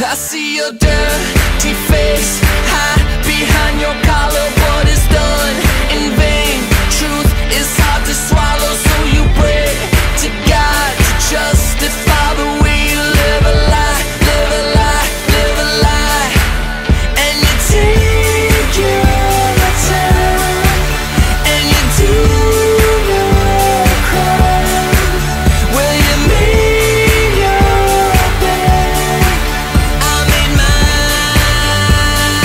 I see your dirty face hide behind your collar. What is done in vain? Truth is hard to swallow, so you pray to God to justify the way you live a lie, live a lie, live a lie. And you take your time, and you do your crime. Will you make your bed? I made mine.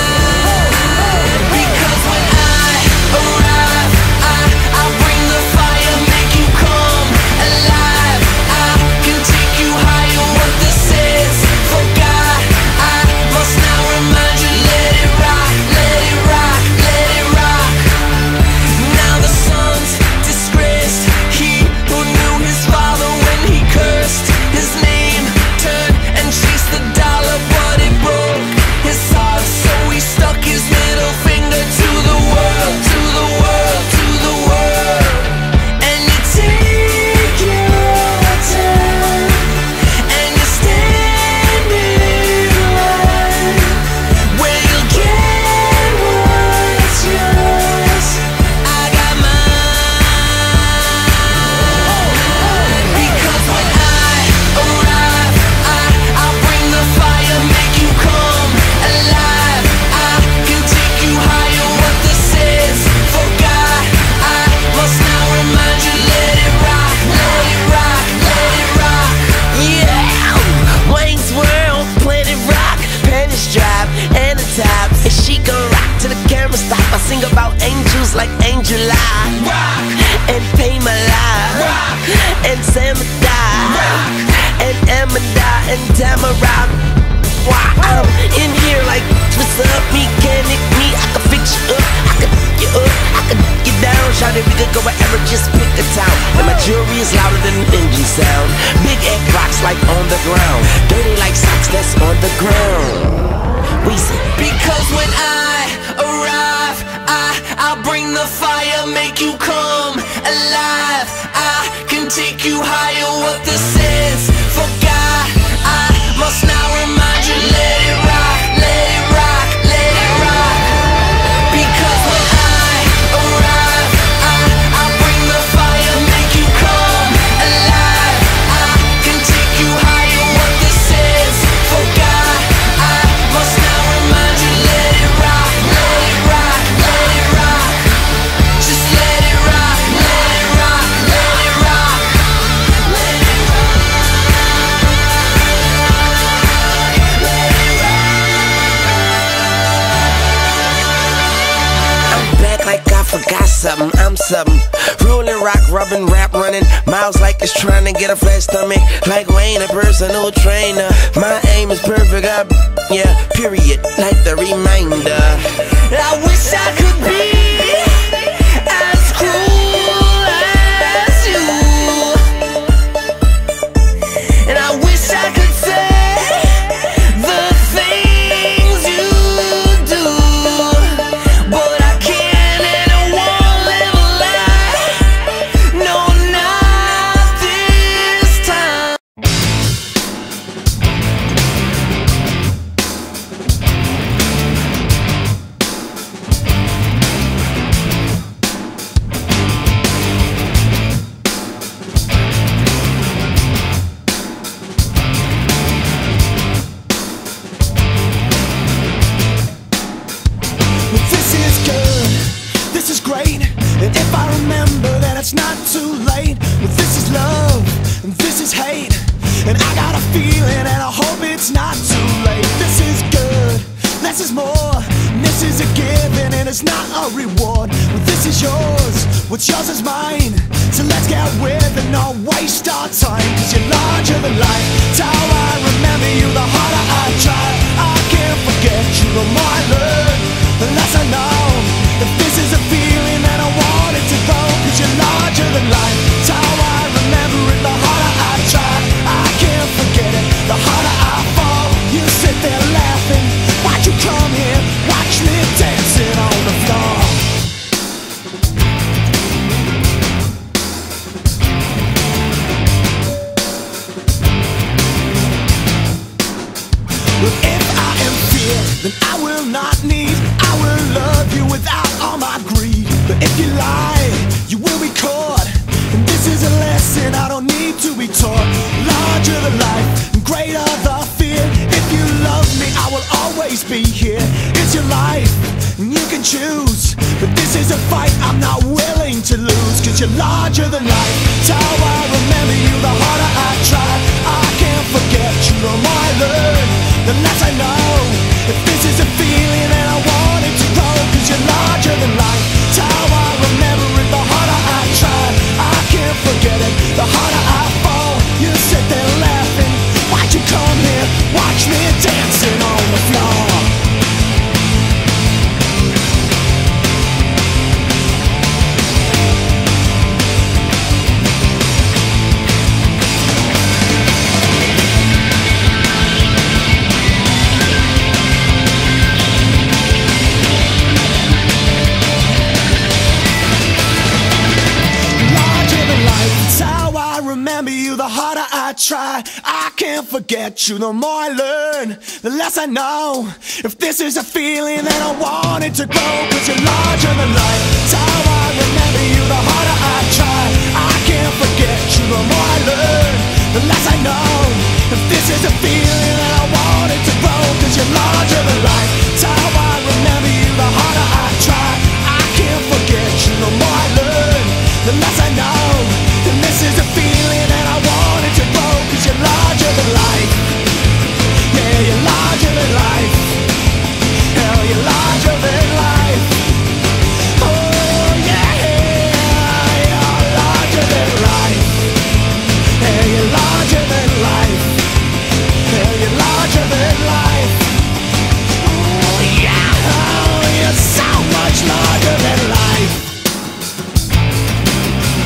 Because when I arrive, I bring the fire, make you come alive. I can take you higher, what this is. For God, I must now remind you, let it rock, let it rock, let it rock. Now the son's disgraced, he who knew his father when he cursed his name, turned and chased the dollar, but it broke his heart, so he stuck his middle finger to the world, to the world, to the world. And you take your time, and you stand in line, where you'll get what's yours. I got mine. Because when I arrive, I bring the fire, make you come alive. I can take you higher, what this is. For God, I must now remind you, let it rock, let it rock, let it rock. Yeah, Wayne's World, Planet Rock, panties drop and the top. And she gon' rock till the camera stop. I sing about angels like Angel I rock, and pay my life rock, and Samadai rock, and Amanda and Tamara. Why I'm in here like, what's up, mechanic me? I can fix you up, I can pick you up, I can dig you down. Shout it, we could go wherever, just pick a town. And my jewelry is louder than an engine sound. Big egg rocks like on the ground, dirty like socks that's on the ground. We say, because when I arrive, I bring the fire, make you come alive. I can take you higher, what this is. For God, I must now remind you, let it rock, let it rock, let it rock. Because when I arrive, I bring the fire, make you come alive. I can take you higher, what this is. For God, I must now remind you, let it rock, let it rock, let it rock. Just let it rock, let it rock, let it rock, let it rock, let it rock. I'm back like I forgot something, I'm something. Rolling rock, rubbing, rap running. Miles like it's trying to get a flat stomach. Like Wayne, a personal trainer. My aim is perfect, yeah, period. Like the reminder. I wish I could be as cruel as you, and I wish I could say the things you do, but I can't, and I won't live a lie. No, not this time. This is good, this is great. And if I remember that it's not too late, well, this is love, and this is hate. And I got a feeling, and I hope it's not too late. This is good, less is more, and this is a given, and it's not a reward. Well, this is yours, what's yours is mine. So let's get with it, not waste our time. Cause you're larger than life, it's how I remember you, the harder I try. I can't forget you, the more I learn, the less I know. If this is a feeling, then I want it to go. Cause you're larger than life, it's how I remember it, the harder I try. I can't forget it, the harder I fall. You sit there laughing, why'd you come here? Watch me dancing on the floor. If you lie, you will be caught. And this is a lesson I don't need to be taught. Larger the life, greater the fear. If you love me, I will always be here. It's your life, and you can choose. But this is a fight I'm not willing to lose. Cause you're larger than life. It's how I remember you, the harder I try. I can't forget you, the more I learn, the less I know. If this is a feeling and I want it to grow. Cause you're larger than life. It's how I remember it, the harder I try. I can't forget it, the harder I fall. You sit there laughing, why'd you come here? Watch me dancing on the floor. The harder I try, I can't forget you. The more I learn, the less I know. If this is a feeling, then I want it to grow. Cause you're larger than life. It's how I remember you, the harder I try. I can't forget you. The more I learn, the less I know. If this is a feeling, then I want it to grow. Cause you're larger than life. It's how I remember you, the harder I try. I can't forget you. The more I learn, the less I know. And this is a feeling and I want it to grow. Cause you're larger than life. Yeah, you're larger than life. Hell, you're larger than life. Oh yeah, you're larger than life. Yeah, you're larger than life. Yeah, you're larger than life. Oh yeah, you're so much larger than life.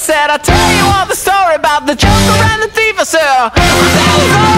said, I'll tell you all the story about the joker and the thief. I said,